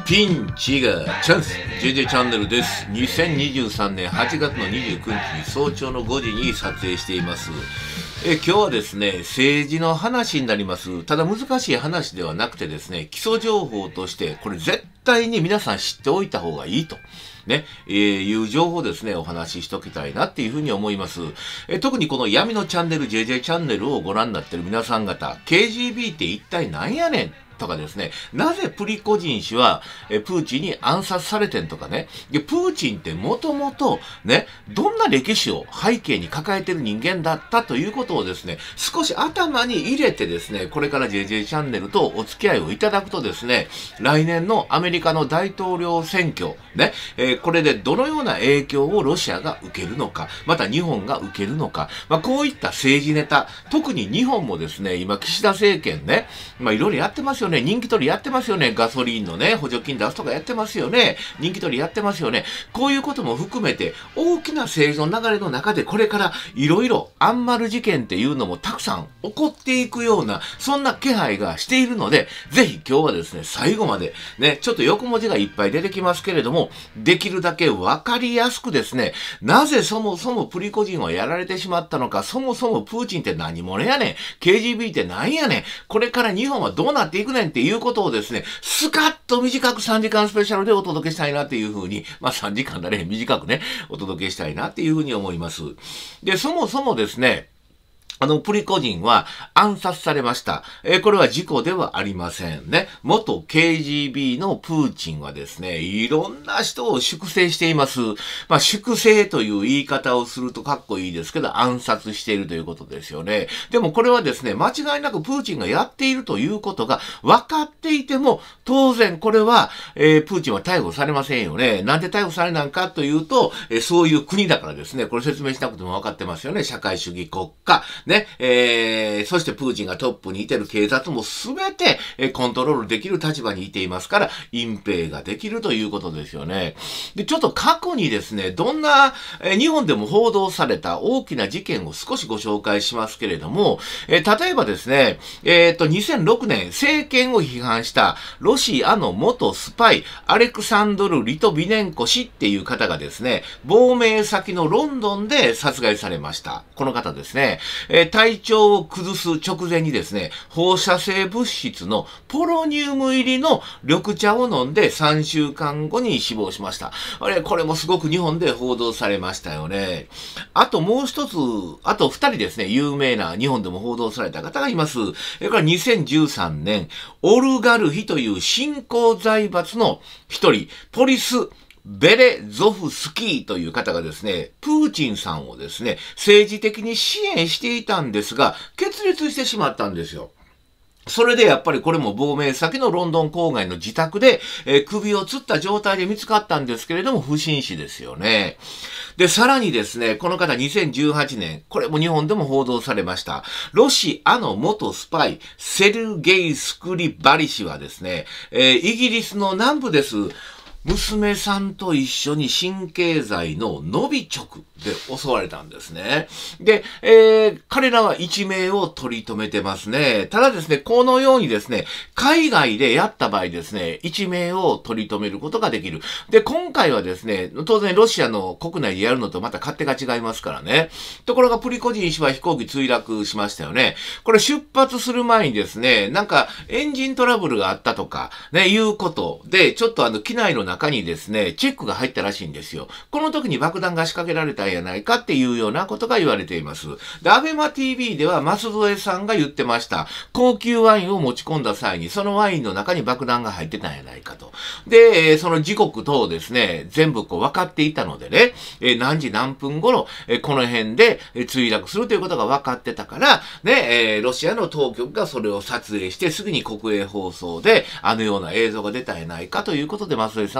ピンチがチャンス JJ チャンネルです。2023年8月の29日早朝の5時に撮影しています。今日はですね、政治の話になります。ただ難しい話ではなくてですね、基礎情報として、これ絶対に皆さん知っておいた方がいいと。ね、いう情報ですね、お話ししときたいなっていうふうに思います。特にこの闇のチャンネル、JJ チャンネルをご覧になっている皆さん方、KGB って一体何やねんとかですね、なぜプリコジン氏はプーチンに暗殺されてんとかね、プーチンってもともとね、どんな歴史を背景に抱えてる人間だったということをですね、少し頭に入れてですね、これから JJ チャンネルとお付き合いをいただくとですね、来年のアメリカの大統領選挙、ね、これでどのような影響をロシアが受けるのか、また日本が受けるのか、こういった政治ネタ、特に日本もですね、今岸田政権ね、いろいろやってますよね。人気取りやってますよね。ガソリンのね、補助金出すとかやってますよね。人気取りやってますよね。こういうことも含めて、大きな政治の流れの中でこれからいろいろアンマル事件っていうのもたくさん起こっていくような、そんな気配がしているので、ぜひ今日はですね、最後までね、ちょっと横文字がいっぱい出てきますけれども、できるだけわかりやすくですね、なぜそもそもプリコジンはやられてしまったのか、そもそもプーチンって何者やねん、KGB って何やねん、これから日本はどうなっていくねんっていうことをですね、スカッと短く3時間スペシャルでお届けしたいなっていうふうに、3時間だね、短くね、お届けしたいなっていうふうに思います。で、そもそもですね、プリコジンは暗殺されました。これは事故ではありませんね。元 KGB のプーチンはですね、いろんな人を粛清しています。粛清という言い方をするとかっこいいですけど、暗殺しているということですよね。でもこれはですね、間違いなくプーチンがやっているということが分かっていても、当然これは、プーチンは逮捕されませんよね。なんで逮捕されなんかというと、そういう国だからですね、これ説明しなくても分かってますよね。社会主義国家。ね、そしてプーチンがトップにいてる警察もすべてコントロールできる立場にいていますから、隠蔽ができるということですよね。で、ちょっと過去にですね、どんな、日本でも報道された大きな事件を少しご紹介しますけれども、例えばですね、2006年、政権を批判したロシアの元スパイ、アレクサンドル・リトビネンコ氏っていう方がですね、亡命先のロンドンで殺害されました。この方ですね、体調を崩す直前にですね、放射性物質のポロニウム入りの緑茶を飲んで3週間後に死亡しました。これもすごく日本で報道されましたよね。あともう一つ、あと二人ですね、有名な日本でも報道された方がいます。これは2013年、オルガルヒという新興財閥の一人、ポリス・ベレゾフスキーという方がですね、プーチンさんをですね、政治的に支援していたんですが、決裂してしまったんですよ。それでやっぱりこれも亡命先のロンドン郊外の自宅で、首を吊った状態で見つかったんですけれども、不審死ですよね。で、さらにですね、この方2018年、これも日本でも報道されました。ロシアの元スパイ、セルゲイ・スクリバリ氏はですね、イギリスの南部です。娘さんと一緒に神経剤のノビチョクで襲われたんですね。で、彼らは一命を取り留めてますね。ただですね、このようにですね、海外でやった場合ですね、一命を取り留めることができる。で、今回はですね、当然ロシアの国内でやるのとまた勝手が違いますからね。ところがプリコジン氏は飛行機墜落しましたよね。これ出発する前にですね、エンジントラブルがあったとか、ね、いうことで、ちょっと機内の中にですね、チェックが入ったらしいんですよ。この時に爆弾が仕掛けられたんやないかっていうようなことが言われています。で、アベマ TV では舛添さんが言ってました。高級ワインを持ち込んだ際に、そのワインの中に爆弾が入ってたんやないかと。で、その時刻等ですね、全部分かっていたのでね、何時何分頃、この辺で墜落するということが分かってたから、ね、ロシアの当局がそれを撮影して、すぐに国営放送で、あのような映像が出たんやないかということで、舛添さん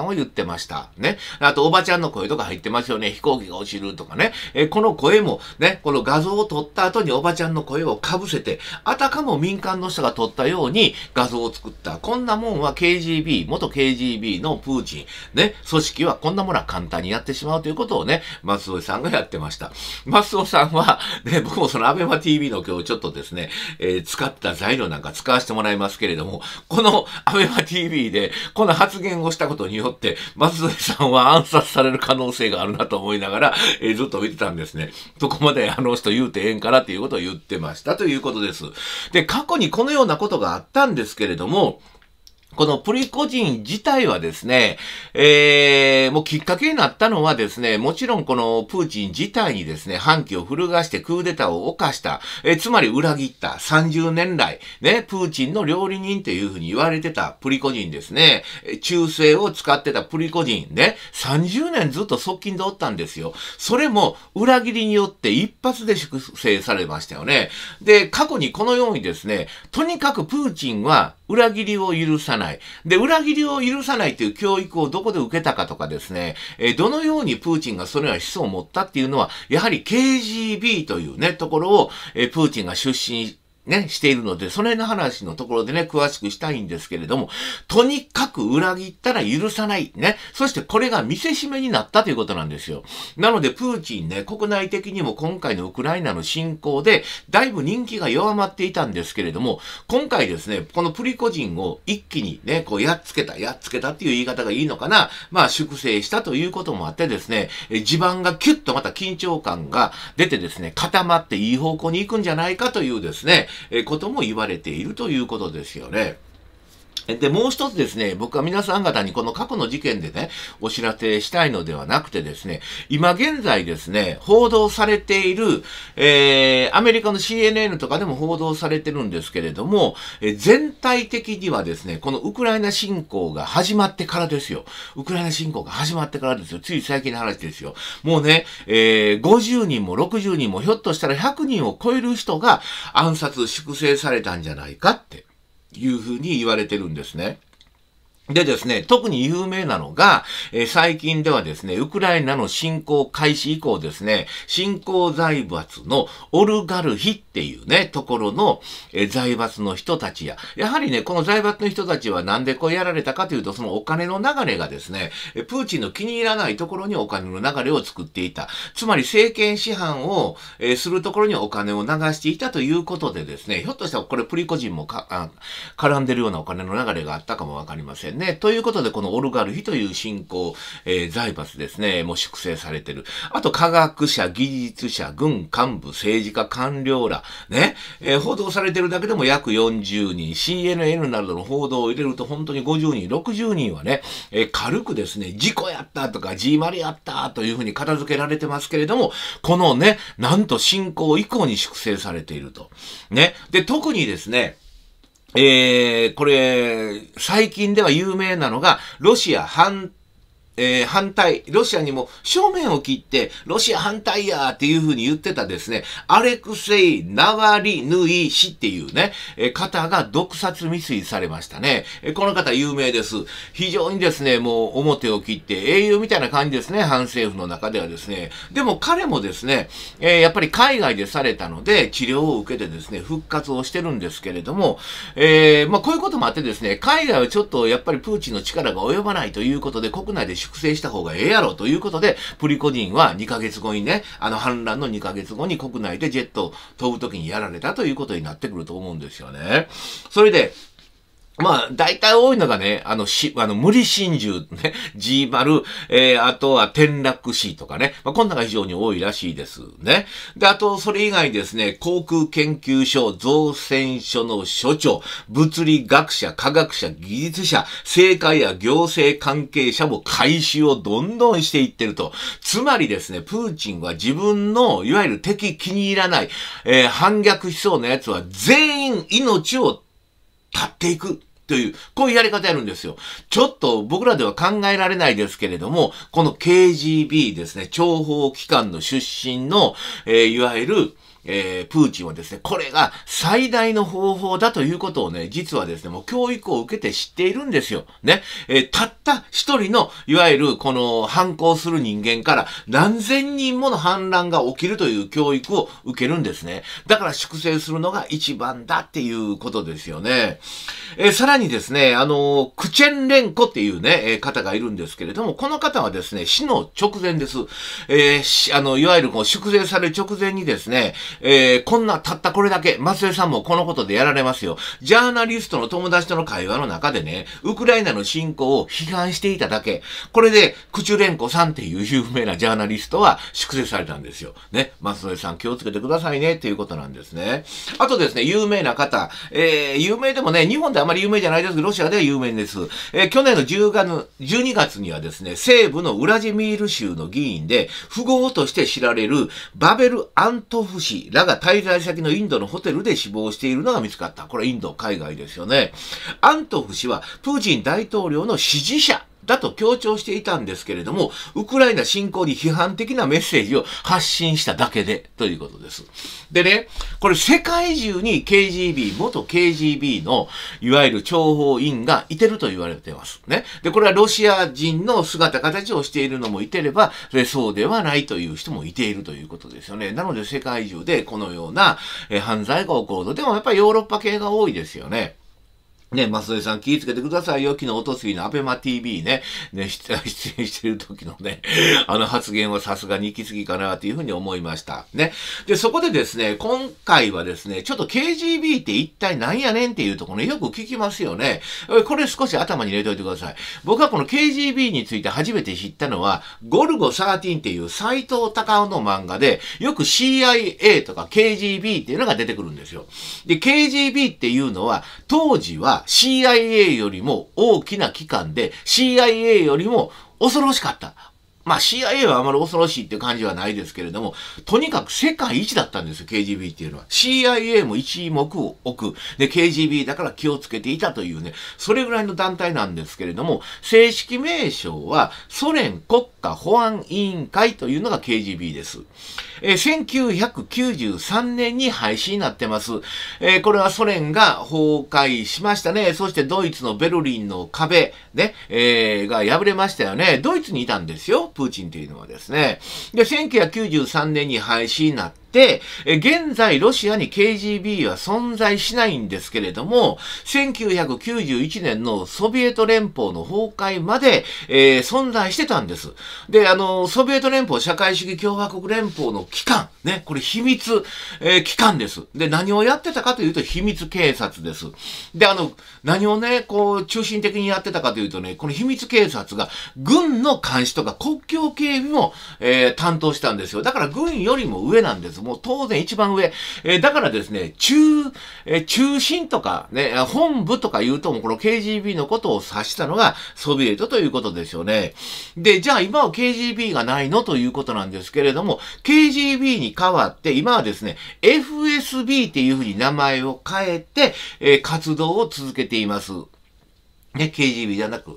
んは言ってました。ね。あと、おばちゃんの声とか入ってますよね。飛行機が落ちるとかね。この声もね、この画像を撮った後におばちゃんの声を被せて、あたかも民間の人が撮ったように画像を作った。こんなもんは KGB、元 KGB のプーチン、ね、組織はこんなものは簡単にやってしまうということをね、松尾さんがやってました。松尾さんは、ね、僕もそのアベマ TV の今日ちょっとですね、使った材料なんか使わせてもらいますけれども、このアベマ TV でこの発言をしたことによって、松尾さんは暗殺される可能性があるなと思いながら、ずっと見てたんですね。どこまであの人言うてええんかなっていうことを言ってましたということです。で、過去にこのようなことがあったんですけれども、このプリゴジン自体はですね、もうきっかけになったのはですね、もちろんこのプーチン自体にですね、反旗を翻してクーデターを犯した、つまり裏切った30年来、ね、プーチンの料理人というふうに言われてたプリゴジンですね、忠誠を使ってたプリゴジンね、30年ずっと側近でおったんですよ。それも裏切りによって一発で粛清されましたよね。で、過去にこのようにですね、とにかくプーチンは裏切りを許さない。で、裏切りを許さないという教育をどこで受けたかとかですね、どのようにプーチンがそれは思想を持ったっていうのは、やはり KGB というね、ところを、プーチンが出身ね、しているので、その辺の話のところでね、詳しくしたいんですけれども、とにかく裏切ったら許さない。ね。そしてこれが見せしめになったということなんですよ。なので、プーチンね、国内的にも今回のウクライナの侵攻で、だいぶ人気が弱まっていたんですけれども、今回ですね、このプリゴジンを一気にね、こうやっつけたっていう言い方がいいのかな、まあ、粛清したということもあってですね、地盤がキュッとまた緊張感が出てですね、固まっていい方向に行くんじゃないかというですね、ことも言われているということですよね。で、もう一つですね、僕は皆さん方にこの過去の事件でね、お知らせしたいのではなくてですね、今現在ですね、報道されている、アメリカの CNN とかでも報道されてるんですけれども、全体的にはですね、このウクライナ侵攻が始まってからですよ。ウクライナ侵攻が始まってからですよ。つい最近の話ですよ。もうね、50人も60人もひょっとしたら100人を超える人が暗殺、粛清されたんじゃないかっていうふうに言われてるんですね。でですね、特に有名なのが、最近ではですね、ウクライナの侵攻開始以降ですね、新興財閥のオルガルヒっていうね、ところの、財閥の人たちやはりね、この財閥の人たちはなんでこうやられたかというと、そのお金の流れがですね、プーチンの気に入らないところにお金の流れを作っていた。つまり政権師範を、するところにお金を流していたということでですね、ひょっとしたらこれプリゴジンも絡んでるようなお金の流れがあったかもわかりませんね。ということで、このオルガルヒという新興、財閥ですね、もう粛清されてる。あと、科学者、技術者、軍幹部、政治家、官僚ら、ね、報道されてるだけでも約40人、CNN などの報道を入れると本当に50人、60人はね、軽くですね、事故やったとか、G マリやったというふうに片付けられてますけれども、このね、なんと侵攻以降に粛清されていると。ね。で、特にですね、これ、最近では有名なのが、ロシア反対、ロシアにも正面を切って、ロシア反対やーっていう風に言ってたですね、アレクセイ・ナワリヌイ氏っていうね、方が毒殺未遂されましたね。この方有名です。非常にですね、もう表を切って英雄みたいな感じですね、反政府の中ではですね。でも彼もですね、やっぱり海外でされたので、治療を受けてですね、復活をしてるんですけれども、まあこういうこともあってですね、海外はちょっとやっぱりプーチンの力が及ばないということで、国内で粛清した方がええやろということで、プリゴジンは2ヶ月後にね、反乱の2ヶ月後に国内でジェットを飛ぶ時にやられたということになってくると思うんですよね。それで、まあ、大体多いのがね、無理心中、ね、G 丸、あとは転落死とかね、まあ、こんなのが非常に多いらしいですね。で、あと、それ以外ですね、航空研究所、造船所の所長、物理学者、科学者、技術者、政界や行政関係者も回収をどんどんしていってると。つまりですね、プーチンは自分の、いわゆる敵気に入らない、反逆しそうな奴は全員命を立っていくという、こういうやり方やるんですよ。ちょっと僕らでは考えられないですけれども、この KGB ですね、諜報機関の出身の、いわゆる、 プーチンはですね、これが最大の方法だということをね、実はですね、もう教育を受けて知っているんですよ。ね。たった一人の、いわゆるこの反抗する人間から何千人もの反乱が起きるという教育を受けるんですね。だから粛清するのが一番だっていうことですよね。さらにですね、クチェンレンコっていうね、方がいるんですけれども、この方はですね、死の直前です。いわゆるこう粛清される直前にですね、こんなたったこれだけ、松江さんもこのことでやられますよ。ジャーナリストの友達との会話の中でね、ウクライナの侵攻を批判していただけ。これで、クチュレンコさんっていう有名なジャーナリストは粛清されたんですよ。ね。松江さん気をつけてくださいねっていうことなんですね。あとですね、有名な方、有名でもね、日本であまり有名じゃないですけど、ロシアでは有名です。去年の12月にはですね、西部のウラジミール州の議員で、富豪として知られるバベル・アントフ氏らが滞在先のインドのホテルで死亡しているのが見つかった。これインド、海外ですよね。アントフ氏はプーチン大統領の支持者だと強調していたんですけれども、ウクライナ侵攻に批判的なメッセージを発信しただけで、ということです。でね、これ世界中に KGB、元 KGB の、いわゆる諜報員がいてると言われています。ね。で、これはロシア人の姿形をしているのもいてれば、そうではないという人もいているということですよね。なので世界中でこのような犯罪が起こると。でもやっぱりヨーロッパ系が多いですよね。ね、松江さん気をつけてくださいよ。昨日、おとついのアベマ TV ね、出演してる時のね、発言はさすがに行き過ぎかなというふうに思いました。ね。で、そこでですね、今回はですね、ちょっと KGB って一体何やねんっていうところね、よく聞きますよね。これ少し頭に入れておいてください。僕はこの KGB について初めて知ったのは、ゴルゴ13っていう斎藤隆夫の漫画で、よく CIA とか KGB っていうのが出てくるんですよ。で、KGB っていうのは、当時はCIA よりも大きな機関で CIA よりも恐ろしかった。まあ CIA はあまり恐ろしいっていう感じはないですけれども、とにかく世界一だったんですよ、KGB っていうのは。CIA も一目を置く。で、KGB だから気をつけていたというね、それぐらいの団体なんですけれども、正式名称はソ連国家保安委員会というのが KGB です。1993年に廃止になってます。これはソ連が崩壊しましたね。そしてドイツのベルリンの壁、ね、が破れましたよね。ドイツにいたんですよ。プーチンというのはですね。で、1993年に廃止になって、現在ロシアに KGB は存在しないんですけれども、1991年のソビエト連邦の崩壊まで、存在してたんです。で、ソビエト連邦社会主義共和国連邦の機関、ね、これ秘密、機関です。で、何をやってたかというと秘密警察です。で、何をね、こう、中心的にやってたかというとね、この秘密警察が軍の監視とか国境警備も、担当したんですよ。だから軍よりも上なんです。もう当然一番上。だからですね、中心とかね、本部とか言うともこの KGB のことを指したのがソビエトということですよね。で、じゃあ今は KGB がないのということなんですけれども、KGB に代わって今はですね、FSB っていうふうに名前を変えて、活動を続けています。ね、KGB じゃなく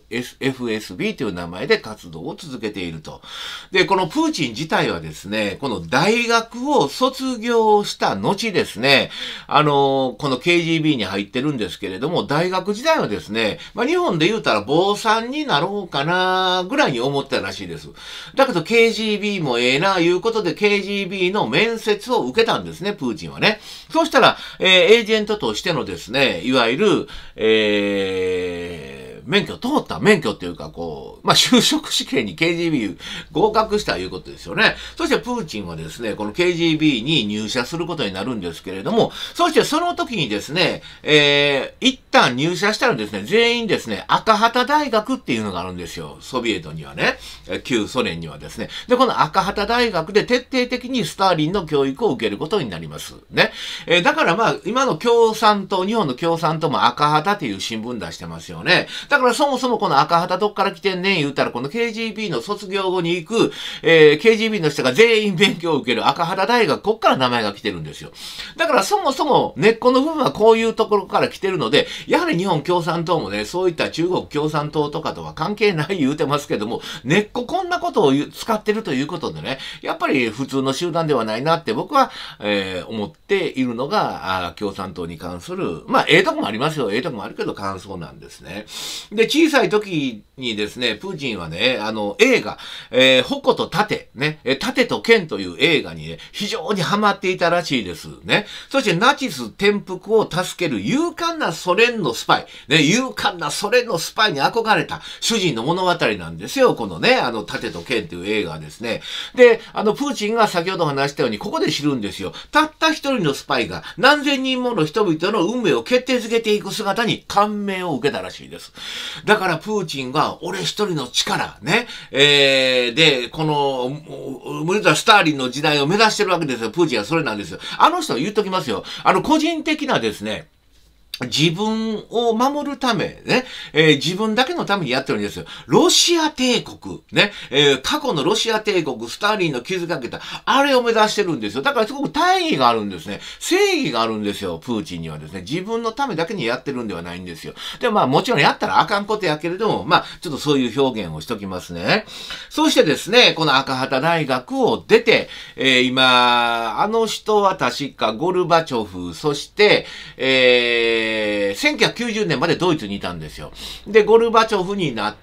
FSB という名前で活動を続けていると。で、このプーチン自体はですね、この大学を卒業した後ですね、この KGB に入ってるんですけれども、大学時代はですね、まあ日本で言うたら坊さんになろうかなぐらいに思ったらしいです。だけど KGB もええな、いうことで KGB の面接を受けたんですね、プーチンはね。そうしたら、エージェントとしてのですね、いわゆる、免許っていうか、こう、まあ、就職試験に KGB 合格したということですよね。そしてプーチンはですね、この KGB に入社することになるんですけれども、そしてその時にですね、一旦入社したらですね、全員ですね、赤旗大学っていうのがあるんですよ。ソビエトにはね、旧ソ連にはですね。で、この赤旗大学で徹底的にスターリンの教育を受けることになります。ね。だからまあ、今の共産党、日本の共産党も赤旗っていう新聞出してますよね。だだからそもそもこの赤旗どっから来てんねん言うたら、この KGB の卒業後に行く、KGB の人が全員勉強を受ける赤旗大学、こっから名前が来てるんですよ。だからそもそも根っこの部分はこういうところから来てるので、やはり日本共産党もね、そういった中国共産党とかとは関係ない言うてますけども、根っここんなことを使ってるということでね、やっぱり普通の集団ではないなって僕は、思っているのが、共産党に関する、まあ、とこもありますよ。とこもあるけど感想なんですね。で、小さい時にですね、プーチンはね、映画、矛と盾、ね、盾と剣という映画にね、非常にハマっていたらしいですね。そしてナチス転覆を助ける勇敢なソ連のスパイ、ね、勇敢なソ連のスパイに憧れた主人の物語なんですよ。このね、盾と剣という映画はですね。で、プーチンが先ほど話したように、ここで知るんですよ。たった一人のスパイが何千人もの人々の運命を決定づけていく姿に感銘を受けたらしいです。だからプーチンが俺一人の力、ね、で、この、スターリンの時代を目指してるわけですよ。プーチンはそれなんですよ。あの人は言っときますよ。個人的なですね、自分を守るため、ね、自分だけのためにやってるんですよ。ロシア帝国、ね、過去のロシア帝国、スターリンの築かけた、あれを目指してるんですよ。だからすごく大義があるんですね。正義があるんですよ、プーチンにはですね。自分のためだけにやってるんではないんですよ。で、まあもちろんやったらあかんことやけれども、まあちょっとそういう表現をしときますね。そしてですね、この赤旗大学を出て、今、あの人は確かゴルバチョフ、そして、1990年までドイツにいたんですよ。で、ゴルバチョフになって、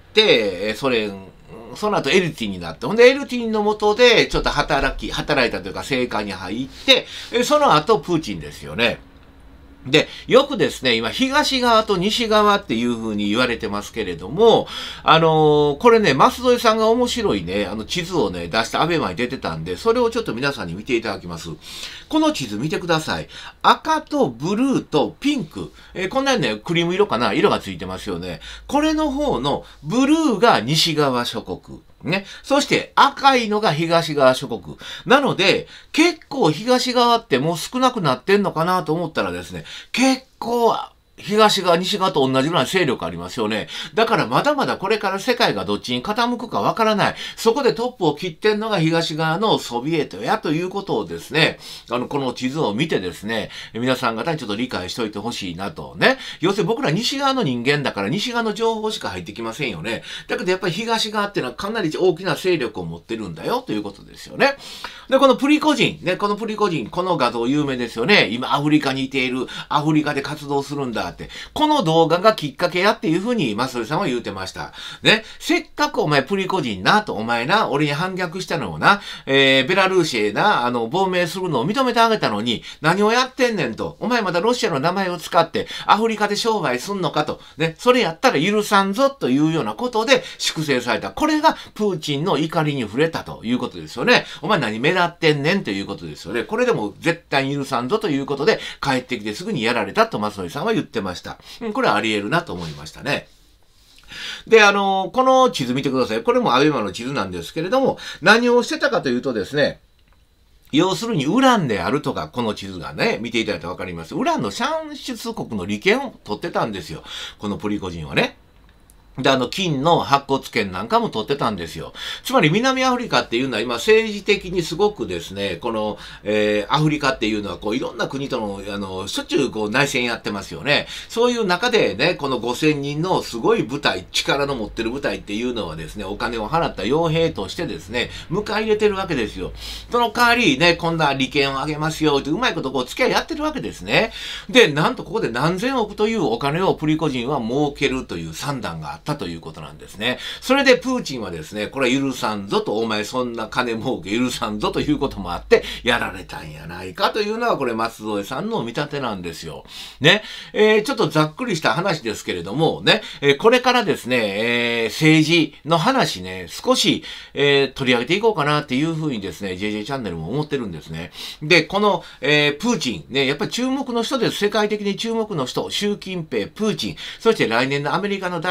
ソ連、その後エルティンになって、ほんでエルティンの下でちょっと働いたというか政界に入って、その後プーチンですよね。で、よくですね、今、東側と西側っていう風に言われてますけれども、これね、舛添さんが面白いね、地図をね、出してアベマに出てたんで、それをちょっと皆さんに見ていただきます。この地図見てください。赤とブルーとピンク。こんなね、クリーム色かな、色がついてますよね。これの方のブルーが西側諸国。ね。そして赤いのが東側諸国。なので、結構東側ってもう少なくなってんのかなと思ったらですね、結構東側、西側と同じぐらいの勢力ありますよね。だからまだまだこれから世界がどっちに傾くかわからない。そこでトップを切ってんのが東側のソビエトやということをですね、この地図を見てですね、皆さん方にちょっと理解しておいてほしいなとね。要するに僕ら西側の人間だから西側の情報しか入ってきませんよね。だけどやっぱり東側っていうのはかなり大きな勢力を持ってるんだよということですよね。で、このプリコジン、ね、この画像有名ですよね。今アフリカにいている、アフリカで活動するんだって。この動画がきっかけやっていうふうに、マスルさんは言うてました。ね。せっかくお前プリコジンなと、お前な、俺に反逆したのをな、ベラルーシへな、亡命するのを認めてあげたのに、何をやってんねんと。お前まだロシアの名前を使って、アフリカで商売すんのかと。ね。それやったら許さんぞというようなことで、粛清された。これが、プーチンの怒りに触れたということですよね。お前何目立ってんねんということですよね。これでも絶対に許さんぞということで、帰ってきてすぐにやられたと、マスノリさんは言ってました。これはあり得るなと思いましたね。で、この地図見てください。これもアベマの地図なんですけれども、何をしてたかというとですね、要するにウランであるとか、この地図がね、見ていただいてわかります。ウランの産出国の利権を取ってたんですよ。このプリコジンはね。で、金の白骨権なんかも取ってたんですよ。つまり南アフリカっていうのは今政治的にすごくですね、この、アフリカっていうのはこういろんな国との、しょっちゅうこう内戦やってますよね。そういう中でね、この5000人のすごい部隊、力の持ってる部隊っていうのはですね、お金を払った傭兵としてですね、迎え入れてるわけですよ。その代わりね、こんな利権をあげますよってうまいことこう付き合いやってるわけですね。で、なんとここで何千億というお金をプリコジンは儲けるという算段があったということなんですね。それでプーチンはですね、これは許さんぞと、お前そんな金儲け許さんぞということもあって、やられたんやないかというのは、これ舛添さんの見立てなんですよ。ね。ちょっとざっくりした話ですけれども、ね、これからですね、政治の話ね、少し、取り上げていこうかなっていうふうにですね、JJ チャンネルも思ってるんですね。で、この、プーチン、ね、やっぱり注目の人です。世界的に注目の人、習近平、プーチン、そして来年のアメリカの大統領、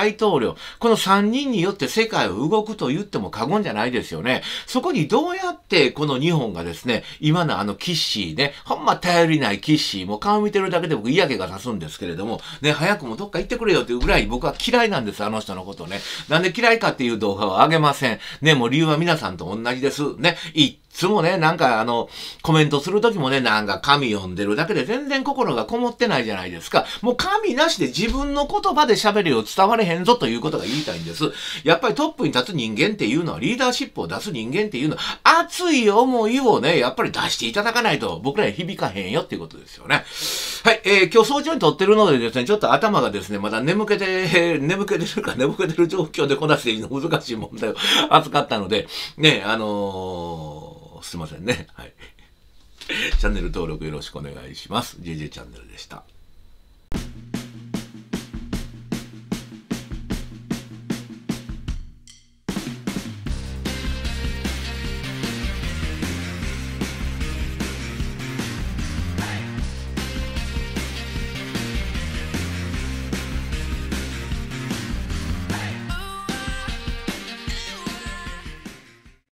領、この3人によって世界を動くと言っても過言じゃないですよね。そこにどうやってこの日本がですね、今のキッシーね、ほんま頼りないキッシー、もう顔見てるだけで僕嫌気がさすんですけれども、ね、早くもどっか行ってくれよっていうぐらい僕は嫌いなんです、あの人のことね。なんで嫌いかっていう動画を上げません。ね、もう理由は皆さんと同じです。ね、いつもね、なんかコメントするときもね、なんか紙読んでるだけで全然心がこもってないじゃないですか。もう紙なしで自分の言葉で喋るよ伝われへんぞということが言いたいんです。やっぱりトップに立つ人間っていうのは、リーダーシップを出す人間っていうのは、熱い思いをね、やっぱり出していただかないと僕らに響かへんよっていうことですよね。はい、今日早朝に撮ってるのでですね、ちょっと頭がですね、まだ眠気でる状況でこなしていいの難しい問題を扱ったので、ね、すいませんね。はい。チャンネル登録よろしくお願いします。JJ チャンネルでした。